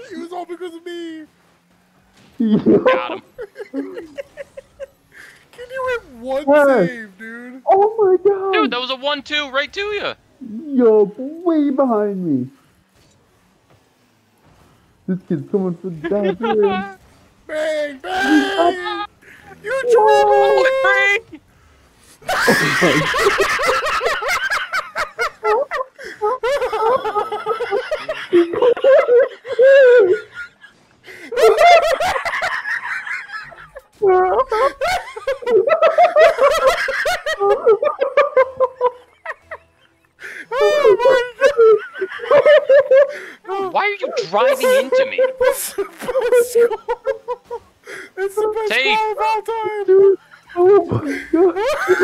It was all because of me. Got him. Can you hit one Yes. save, dude? Oh my god! Dude, that was a 1-2 right to you. Yo, way behind me. This kid's coming for that dude. Bang, bang! You Whoa. Three. Why are you driving into me? That's the best score. That's the best Tape. score of all time. Dude, oh my god.